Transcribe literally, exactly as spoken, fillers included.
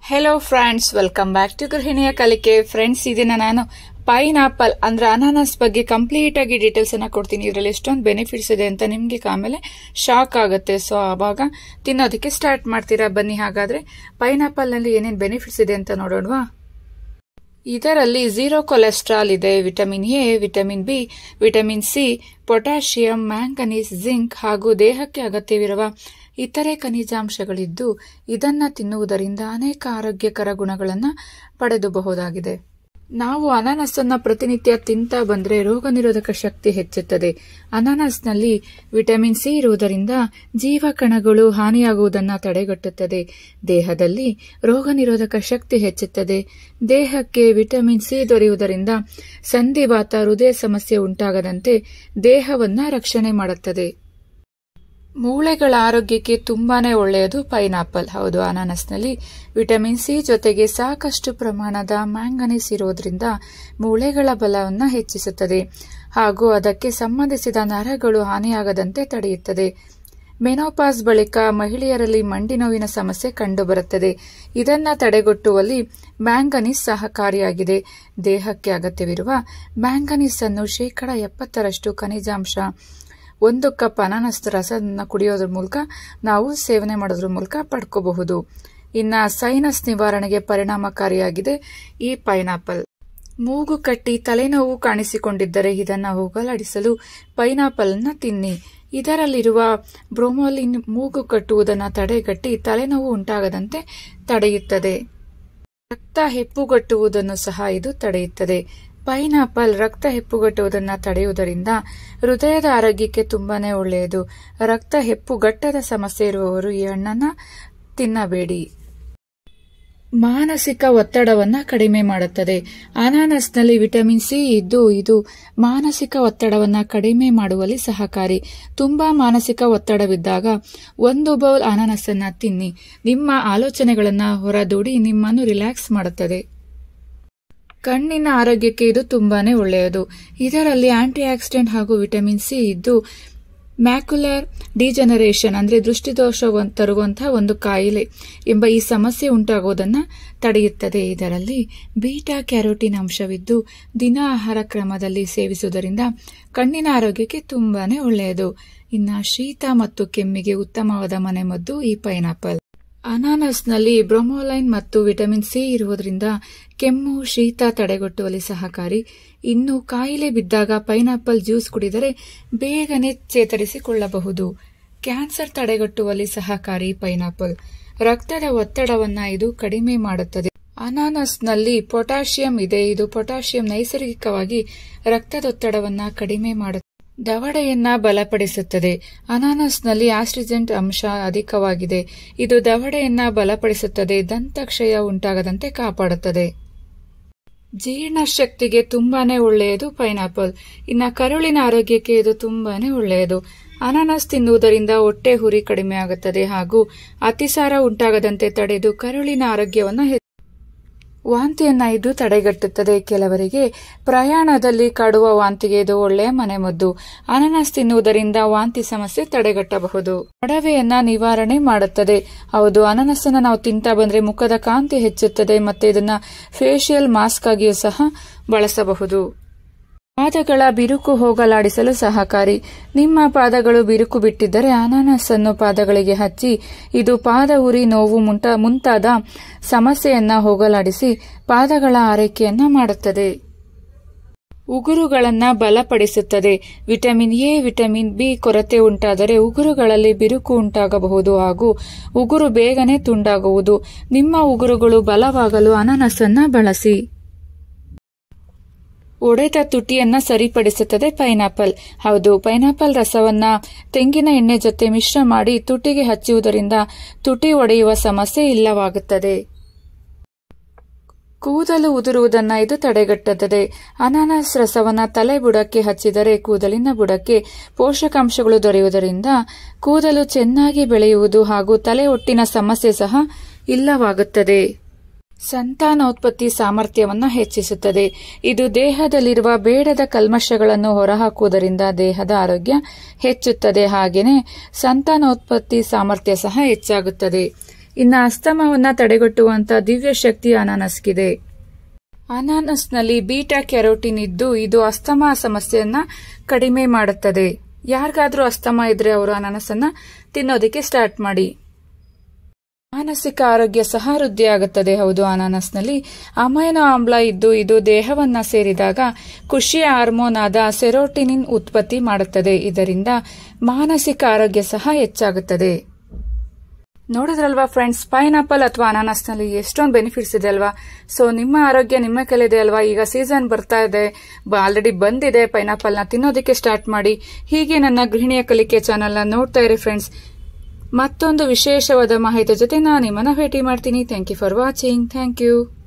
Hello friends, welcome back to ಗೃಹಿಣಿಯ ಕಲಿಕೆ. Friends, ಇದನ್ನ ನಾನು ಪೈನ್ ಆಪಲ್ ಅಂದ್ರೆ ಅನಾನಸ್ ಬಗ್ಗೆ ಕಂಪ್ಲೀಟ್ ಆಗಿ ಡೀಟೇಲ್ಸ್ ಅನ್ನ ಕೊಡ್ತೀನಿ. ಇದರಲ್ಲಿ ಎಷ್ಟೊಂದು ಬೆನಿಫಿಟ್ಸ್ ಇದೆ ಅಂತ ನಿಮ್ಗೆ ಆಮೇಲೆ ಶಾಕ್ ಆಗುತ್ತೆ. ಸೊ ಆವಾಗ ತಿನ್ನೋದಕ್ಕೆ ಸ್ಟಾರ್ಟ್ ಮಾಡ್ತೀರಾ. ಬನ್ನಿ, ಹಾಗಾದ್ರೆ ಪೈನ್ ಆಪಲ್ ನಲ್ಲಿ ಏನೇನು ಬೆನಿಫಿಟ್ಸ್ ಇದೆ ಅಂತ ನೋಡೋಣವಾ. ಇದರಲ್ಲಿ ಝೀರೋ ಕೊಲೆಸ್ಟ್ರಾಲ್ ಇದೆ, vitamin A, vitamin B, vitamin C, potassium, manganese, zinc ಹಾಗೂ ದೇಹಕ್ಕೆ ಅಗತ್ಯವಿರುವ ಇತರೆ ಖನಿಜಾಂಶಗಳಿದ್ದು ಇದನ್ನ ತಿನ್ನುವುದರಿಂದ ಅನೇಕ ಆರೋಗ್ಯಕರ ಗುಣಗಳನ್ನು ಪಡೆಯಬಹುದಾಗಿದೆ. ನಾವು ಅನಾನಸನ್ನ ಪ್ರತಿನಿತ್ಯ ತಿಂತಾ ಬಂದ್ರೆ ರೋಗ ನಿರೋಧಕ ಶಕ್ತಿ ಹೆಚ್ಚುತ್ತದೆ. ಅನಾನಸ್ನಲ್ಲಿ ವಿಟಮಿನ್ ಸಿ ಇರುವುದರಿಂದ ಜೀವಕಣಗಳು ಹಾನಿಯಾಗುವುದನ್ನು ತಡೆಗಟ್ಟುತ್ತದೆ. ದೇಹದಲ್ಲಿ ರೋಗ ನಿರೋಧಕ ಶಕ್ತಿ ಹೆಚ್ಚುತ್ತದೆ. ದೇಹಕ್ಕೆ ವಿಟಮಿನ್ ಸಿ ದೊರೆಯುವುದರಿಂದ ಸಂಧಿವಾತ, ಹೃದಯ ಸಮಸ್ಯೆ ಉಂಟಾಗದಂತೆ ದೇಹವನ್ನ ರಕ್ಷಣೆ ಮಾಡುತ್ತದೆ. ಮೂಳೆಗಳ ಆರೋಗ್ಯಕ್ಕೆ ತುಂಬಾನೇ ಒಳ್ಳೆಯದು ಪೈನಾಪಲ್. ಹೌದು, ಅನಾನಸ್ನಲ್ಲಿ ವಿಟಮಿನ್ ಸಿ ಜೊತೆಗೆ ಸಾಕಷ್ಟು ಪ್ರಮಾಣದ ಮ್ಯಾಂಗನೀಸ್ ಇರುವುದರಿಂದ ಮೂಳೆಗಳ ಬಲವನ್ನು ಹೆಚ್ಚಿಸುತ್ತದೆ ಹಾಗೂ ಅದಕ್ಕೆ ಸಂಬಂಧಿಸಿದ ನರಗಳು ಹಾನಿಯಾಗದಂತೆ ತಡೆಯುತ್ತದೆ. ಮೆನೋಪಾಸ್ ಬಳಿಕ ಮಹಿಳೆಯರಲ್ಲಿ ಮಂಡಿ ನೋವಿನ ಸಮಸ್ಯೆ ಕಂಡುಬರುತ್ತದೆ. ಇದನ್ನ ತಡೆಗಟ್ಟುವಲ್ಲಿ ಮ್ಯಾಂಗನೀಸ್ ಸಹಕಾರಿಯಾಗಿದೆ. ದೇಹಕ್ಕೆ ಅಗತ್ಯವಿರುವ ಮ್ಯಾಂಗನೀಸ್ ಅನ್ನು ಶೇಕಡ ಎಪ್ಪತ್ತರಷ್ಟು ಖನಿಜಾಂಶ ಒಂದು ಕಪ್ ಅನಾನಸ್ ರಸವನ್ನು ಕುಡಿಯೋದ್ರ ಮೂಲಕ ನಾವು ಸೇವನೆ ಮಾಡೋದ್ರ ಮೂಲಕ ಪಡ್ಕೋಬಹುದು. ಇನ್ನ ಸೈನಸ್ ನಿವಾರಣೆಗೆ ಪರಿಣಾಮಕಾರಿಯಾಗಿದೆ ಈ ಪೈನಾಪಲ್. ಮೂಗು ಕಟ್ಟಿ ತಲೆನೋವು ಕಾಣಿಸಿಕೊಂಡಿದ್ದರೆ ಇದನ್ನು ಹೋಗಲಾಡಿಸಲು ಪೈನಾಪಲ್ ಅನ್ನ ತಿನ್ನಿ. ಇದರಲ್ಲಿರುವ ಬ್ರೋಮೋಲಿನ್ ಮೂಗು ಕಟ್ಟುವುದನ್ನು ತಡೆಗಟ್ಟಿ ತಲೆನೋವು ಉಂಟಾಗದಂತೆ ತಡೆಯುತ್ತದೆ. ರಕ್ತ ಹೆಪ್ಪುಗಟ್ಟುವುದನ್ನು ಸಹ ಇದು ತಡೆಯುತ್ತದೆ. ಪೈನಾಪಲ್ ರಕ್ತ ಹೆಪ್ಪುಗಟ್ಟುವುದನ್ನು ತಡೆಯುವುದರಿಂದ ಹೃದಯದ ಆರೋಗ್ಯಕ್ಕೆ ತುಂಬಾನೇ ಒಳ್ಳೆಯದು. ರಕ್ತ ಹೆಪ್ಪುಗಟ್ಟದ ಸಮಸ್ಯೆ ಇರುವವರು ಈ ಹಣ್ಣನ್ನ ತಿನ್ನಬೇಡಿ. ಮಾನಸಿಕ ಒತ್ತಡವನ್ನ ಕಡಿಮೆ ಮಾಡುತ್ತದೆ. ಅನಾನಸ್ನಲ್ಲಿ ವಿಟಮಿನ್ ಸಿ ಇದ್ದು ಇದು ಮಾನಸಿಕ ಒತ್ತಡವನ್ನ ಕಡಿಮೆ ಮಾಡುವಲ್ಲಿ ಸಹಕಾರಿ. ತುಂಬಾ ಮಾನಸಿಕ ಒತ್ತಡವಿದ್ದಾಗ ಒಂದು ಬೌಲ್ ಅನಾನಸನ್ನ ತಿನ್ನಿ. ನಿಮ್ಮ ಆಲೋಚನೆಗಳನ್ನ ಹೊರದೂಡಿ ನಿಮ್ಮನ್ನು ರಿಲ್ಯಾಕ್ಸ್ ಮಾಡುತ್ತದೆ. ಕಣ್ಣಿನ ಆರೋಗ್ಯಕ್ಕೆ ಇದು ತುಂಬಾನೇ ಒಳ್ಳೆಯದು. ಇದರಲ್ಲಿ ಆಂಟಿ ಆಕ್ಸಿಡೆಂಟ್ ಹಾಗೂ ವಿಟಮಿನ್ ಸಿ ಇದ್ದು ಮ್ಯಾಕ್ಯುಲರ್ ಡಿಜೆನರೇಷನ್ ಅಂದ್ರೆ ದೃಷ್ಟಿದೋಷ ತರುವಂತಹ ಒಂದು ಕಾಯಿಲೆ ಎಂಬ ಈ ಸಮಸ್ಯೆ ಉಂಟಾಗುವುದನ್ನು ತಡೆಯುತ್ತದೆ. ಇದರಲ್ಲಿ ಬೀಟಾ ಕ್ಯಾರೋಟಿನ್ ಅಂಶವಿದ್ದು ದಿನ ಆಹಾರ ಕ್ರಮದಲ್ಲಿ ಸೇವಿಸುವುದರಿಂದ ಕಣ್ಣಿನ ಆರೋಗ್ಯಕ್ಕೆ ತುಂಬಾನೇ ಒಳ್ಳೆಯದು. ಇನ್ನು ಶೀತ ಮತ್ತು ಕೆಮ್ಮಿಗೆ ಉತ್ತಮವಾದ ಮನೆಮದ್ದು ಈ ಪೈನಾಪಲ್. ಅನಾನಸ್ನಲ್ಲಿ ಬ್ರೋಮೋಲೈನ್ ಮತ್ತು ವಿಟಮಿನ್ ಸಿ ಇರುವುದರಿಂದ ಕೆಮ್ಮು, ಶೀತ ತಡೆಗಟ್ಟುವಲ್ಲಿ ಸಹಕಾರಿ. ಇನ್ನು ಕಾಯಿಲೆ ಬಿದ್ದಾಗ ಪೈನಾಪಲ್ ಜ್ಯೂಸ್ ಕುಡಿದರೆ ಬೇಗನೆ ಚೇತರಿಸಿಕೊಳ್ಳಬಹುದು. ಕ್ಯಾನ್ಸರ್ ತಡೆಗಟ್ಟುವಲ್ಲಿ ಸಹಕಾರಿ ಪೈನಾಪಲ್. ರಕ್ತದ ಒತ್ತಡವನ್ನ ಇದು ಕಡಿಮೆ ಮಾಡುತ್ತದೆ. ಅನಾನಸ್ನಲ್ಲಿ ಪೊಟ್ಯಾಷಿಯಂ ಇದೆ. ಇದು ಪೊಟ್ಯಾಷಿಯಂ ನೈಸರ್ಗಿಕವಾಗಿ ರಕ್ತದೊತ್ತಡವನ್ನ ಕಡಿಮೆ ಮಾಡುತ್ತದೆ, ದವಡೆಯನ್ನ ಬಲಪಡಿಸುತ್ತದೆ. ಅನಾನಸ್ನಲ್ಲಿ ಆಸ್ಟ್ರಿಜೆಂಟ್ ಅಂಶ ಅಧಿಕವಾಗಿದೆ. ಇದು ದವಡೆಯನ್ನ ಬಲಪಡಿಸುತ್ತದೆ, ದಂತಕ್ಷಯ ಉಂಟಾಗದಂತೆ ಕಾಪಾಡುತ್ತದೆ. ಜೀರ್ಣಶಕ್ತಿಗೆ ತುಂಬಾನೇ ಒಳ್ಳೆಯದು ಪೈನಾಪಲ್. ಇನ್ನು ಕರುಳಿನ ಆರೋಗ್ಯಕ್ಕೆ ಇದು ತುಂಬಾನೇ ಒಳ್ಳೆಯದು. ಅನಾನಸ್ ತಿನ್ನುವುದರಿಂದ ಹೊಟ್ಟೆ ಹುರಿ ಕಡಿಮೆ ಆಗುತ್ತದೆ ಹಾಗೂ ಅತಿಸಾರ ಉಂಟಾಗದಂತೆ ತಡೆದು ಕರುಳಿನ ಆರೋಗ್ಯವನ್ನು ವಾಂತಿಯನ್ನ ಇದು ತಡೆಗಟ್ಟುತ್ತದೆ. ಕೆಲವರಿಗೆ ಪ್ರಯಾಣದಲ್ಲಿ ಕಾಡುವ ವಾಂತಿಗೆ ಇದು ಒಳ್ಳೆಯ ಮನೆಮದ್ದು. ಅನಾನಸ್ ತಿನ್ನುವುದರಿಂದ ವಾಂತಿ ಸಮಸ್ಯೆ ತಡೆಗಟ್ಟಬಹುದು. ಮೊಡವೆಯನ್ನ ನಿವಾರಣೆ ಮಾಡುತ್ತದೆ. ಹೌದು, ಅನಾನಸ್ಸನ್ನ ನಾವು ತಿಂತಾ ಬಂದ್ರೆ ಮುಖದ ಕಾಂತಿ ಹೆಚ್ಚುತ್ತದೆ ಮತ್ತೆ ಇದನ್ನ ಫೇಶಿಯಲ್ ಮಾಸ್ಕ್ ಆಗಿಯೂ ಸಹ ಬಳಸಬಹುದು. ಪಾದಗಳ ಬಿರುಕು ಹೋಗಲಾಡಿಸಲು ಸಹಕಾರಿ. ನಿಮ್ಮ ಪಾದಗಳು ಬಿರುಕು ಬಿಟ್ಟಿದ್ದರೆ ಅನಾನಸ್ ಅನ್ನು ಪಾದಗಳಿಗೆ ಹಚ್ಚಿ ಇದು ಪಾದ ಉರಿ, ನೋವು ಮುಂತಾದ ಸಮಸ್ಯೆಯನ್ನ ಹೋಗಲಾಡಿಸಿ ಪಾದಗಳ ಆರೈಕೆಯನ್ನ ಮಾಡುತ್ತದೆ. ಉಗುರುಗಳನ್ನ ಬಲಪಡಿಸುತ್ತದೆ. ವಿಟಮಿನ್ ಎ, ವಿಟಮಿನ್ ಬಿ ಕೊರತೆ ಉಂಟಾದರೆ ಉಗುರುಗಳಲ್ಲಿ ಬಿರುಕು ಉಂಟಾಗಬಹುದು ಹಾಗೂ ಉಗುರು ಬೇಗನೆ ತುಂಡಾಗುವುದು. ನಿಮ್ಮ ಉಗುರುಗಳು ಬಲವಾಗಲು ಅನಾನಸ್ ಅನ್ನ ಬಳಸಿ. ಒಡೆದ ತುಟಿಯನ್ನ ಸರಿಪಡಿಸುತ್ತದೆ ಪೈನಾಪಲ್. ಹೌದು, ಪೈನಾಪಲ್ ರಸವನ್ನ ತೆಂಗಿನ ಎಣ್ಣೆ ಜೊತೆ ಮಿಶ್ರ ಮಾಡಿ ತುಟಿಗೆ ಹಚ್ಚುವುದರಿಂದ ತುಟಿ ಒಡೆಯುವ ಸಮಸ್ಯೆ ಇಲ್ಲವಾಗುತ್ತದೆ. ಕೂದಲು ಉದುರುವುದನ್ನ ಇದು ತಡೆಗಟ್ಟುತ್ತದೆ. ಅನಾನಸ್ ರಸವನ್ನ ತಲೆ ಬುಡಕ್ಕೆ ಹಚ್ಚಿದರೆ ಕೂದಲಿನ ಬುಡಕ್ಕೆ ಪೋಷಕಾಂಶಗಳು ದೊರೆಯುವುದರಿಂದ ಕೂದಲು ಚೆನ್ನಾಗಿ ಬೆಳೆಯುವುದು ಹಾಗೂ ತಲೆ ಒಟ್ಟಿನ ಸಮಸ್ಯೆ ಸಹ ಇಲ್ಲವಾಗುತ್ತದೆ. ಸಂತಾನೋತ್ಪತ್ತಿ ಸಾಮರ್ಥ್ಯವನ್ನು ಹೆಚ್ಚಿಸುತ್ತದೆ. ಇದು ದೇಹದಲ್ಲಿರುವ ಬೇಡದ ಕಲ್ಮಶಗಳನ್ನು ಹೊರಹಾಕುವುದರಿಂದ ದೇಹದ ಆರೋಗ್ಯ ಹೆಚ್ಚುತ್ತದೆ. ಹಾಗೆಯೇ ಸಂತಾನೋತ್ಪತ್ತಿ ಸಾಮರ್ಥ್ಯ ಸಹ ಹೆಚ್ಚಾಗುತ್ತದೆ. ಇನ್ನು ಅಸ್ತಮವನ್ನ ತಡೆಗಟ್ಟುವಂತ ದಿವ್ಯ ಶಕ್ತಿ ಅನಾನಸ್ಗಿದೆ. ಅನಾನಸ್ನಲ್ಲಿ ಬೀಟಾ ಕ್ಯಾರೋಟಿನ್ ಇದ್ದು ಇದು ಅಸ್ತಮಾ ಸಮಸ್ಯೆಯನ್ನ ಕಡಿಮೆ ಮಾಡುತ್ತದೆ. ಯಾರಿಗಾದ್ರೂ ಅಸ್ತಮಾ ಇದ್ರೆ ಅವರು ಅನಾನಸನ್ನ ತಿನ್ನೋದಕ್ಕೆ ಸ್ಟಾರ್ಟ್ ಮಾಡಿ. ಮಾನಸಿಕ ಆರೋಗ್ಯ ಸಹ ವೃದ್ಧಿಯಾಗುತ್ತದೆ. ಹೌದು, ಅನಾನಸ್ನಲ್ಲಿ ಅಮೈನೋ ಆಮ್ಲ ಇದ್ದು ಇದು ದೇಹವನ್ನ ಸೇರಿದಾಗ ಖುಷಿಯ ಹಾರ್ಮೋನ್ ಆದ ಸೆರೋಟಿನಿನ್ ಉತ್ಪತ್ತಿ ಮಾಡುತ್ತದೆ. ಇದರಿಂದ ಮಾನಸಿಕ ಆರೋಗ್ಯ ಸಹ ಹೆಚ್ಚಾಗುತ್ತದೆ. ನೋಡಿದ್ರಲ್ವಾ ಫ್ರೆಂಡ್ಸ್, ಪೈನಾಪಲ್ ಅಥವಾ ಅನಾನಸ್ನಲ್ಲಿ ಎಷ್ಟೊಂದು ಬೆನಿಫಿಟ್ಸ್ ಇದೆ ಅಲ್ವಾ. ಸೊ ನಿಮ್ಮ ಆರೋಗ್ಯ ನಿಮ್ಮ ಕೈಲಿದೆ ಅಲ್ವಾ. ಈಗ ಸೀಸನ್ ಬರ್ತಾ ಇದೆ, ಆಲ್ರೆಡಿ ಬಂದಿದೆ. ಪೈನಾಪಲ್ ನ ತಿನ್ನೋದಕ್ಕೆ ಸ್ಟಾರ್ಟ್ ಮಾಡಿ. ಹೀಗೆ ನನ್ನ ಗೃಹಿಣಿಯ ಕಲಿಕೆ ಚಾನೆಲ್ ನ ನೋಡ್ತಾ ಇರಿ ಫ್ರೆಂಡ್ಸ್. ಮತ್ತೊಂದು ವಿಶೇಷವಾದ ಮಾಹಿತಿ ಜೊತೆ ನಾನು ನಿಮ್ಮನ್ನ ಭೇಟಿ ಮಾಡ್ತೀನಿ. Thank you for watching. Thank you.